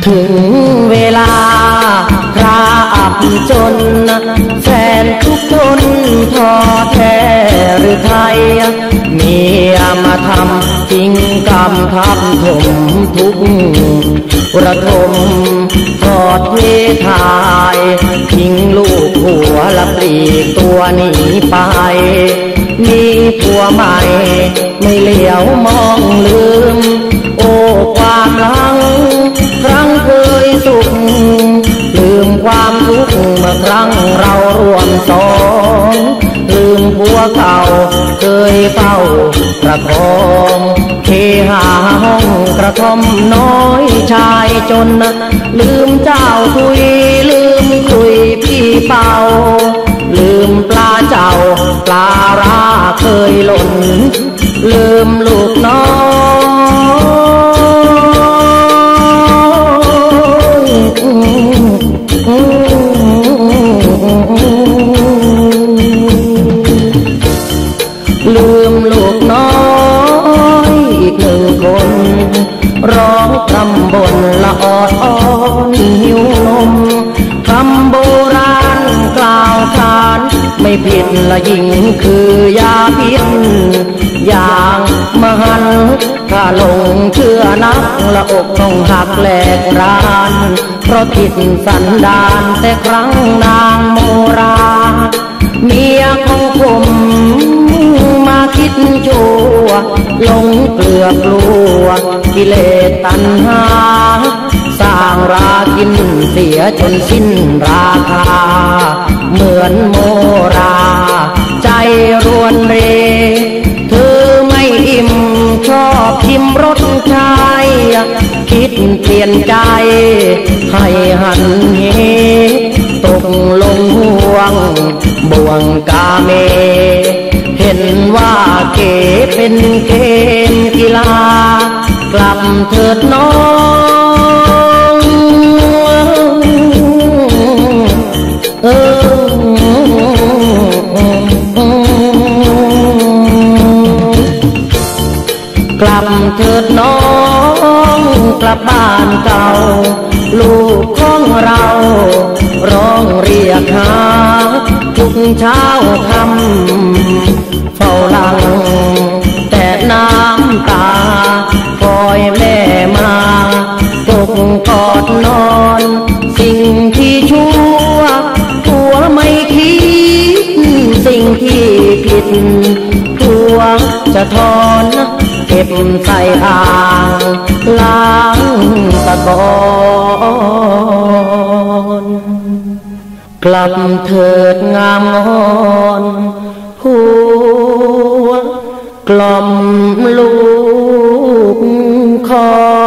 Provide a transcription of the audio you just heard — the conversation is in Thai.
ถึงเวลาพระอับจนแฟนทุกคนท้อแท้หรือไทยเมียมาทำทิ้งกรรมทับถมทุกระทมทอดเททายทิ้งลูกผัวละปลีกตัวหนีไปมีผัวใหม่ไม่เหลียวมองลืมโอ้ความหลังครั้งเคยสุขลืมความทุกข์เมื่อครั้งเราร่วมสองลืมผัวเก่าเคยเฝ้าประคองเคหาห้องกระท่อมน้อยชายจนลืมเจ้าคุยลืมคุยพี่เป่าลืมปลาเจ้าปลาราเคยหล่นลืมลูกน้อยลืมลูกน้อยอีกหนึ่งคนร้องคำบ่นละออดอ้อนหิวนมคำโบราณกล่าวขานไม่ผิดละหญิงคือยาพิษอย่างมหันต์ถ้าลงเชื่อนักละอกต้องหักแหลกรานเพราะผิดสันดานแต่ครั้งนางโมราเมียของผมมาคิดชั่วหลงเกลือกลัวกิเลสตัณหาสร้างรากินเสียจนสิ้นราคาเหมือนโมราใจรวนเรเธอไม่อิ่มชอบชิมรสชายคิดเปลี่ยนใจให้หันเหตกลงห่วงบ่วงกาเมเห็นว่าเก๋เป็นเกมกีฬากลับเถิดน้องกลับเถิดน้องกลับบ้านเก่าลูกของเราร้องเรียกหาทุกเช้าค่ำเฝ้าหลังแต่น้ำตาคอยแม่มาตกกอดนอนสิ่งที่ชั่วผัวไม่คิดสิ่งที่ผิดผัวจะทอนเก็บใส่อ่างล้างตะกอนกลับเถิดงามงอนผัวกล่อมลูกคอ